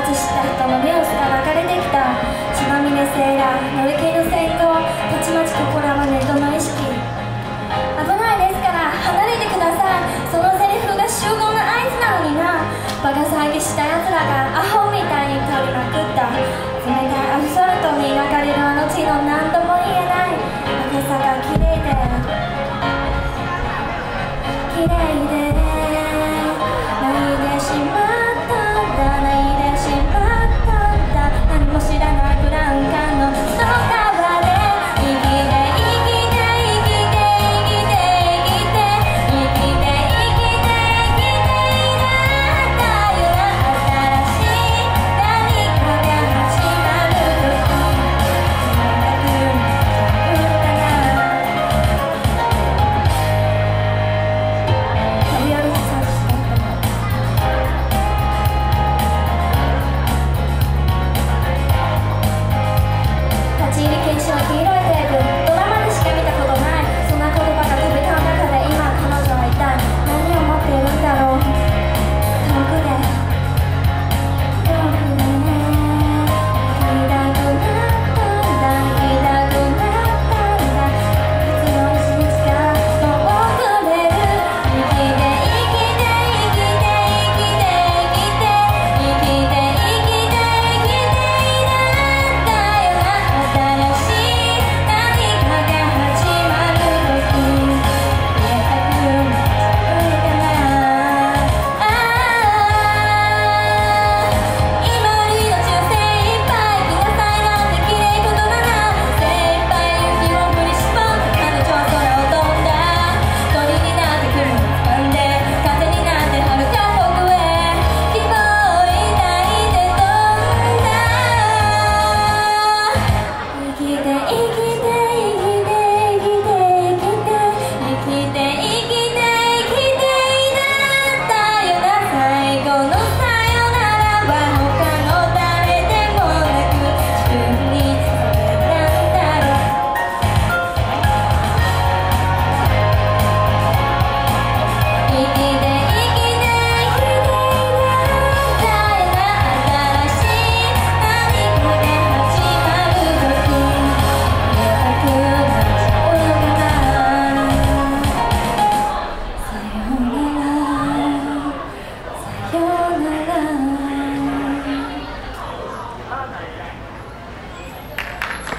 知った人の目をすら分かれてきた血まみれセーラー乗り気の先行たちまち心はネットの意識危ないですから離れてくださいそのセリフが集合の合図なのになバカ騒ぎした奴らがアホみたいに取りまくった冷たいアスファルトに抱かれるあの地の何とも言えない赤さが綺麗で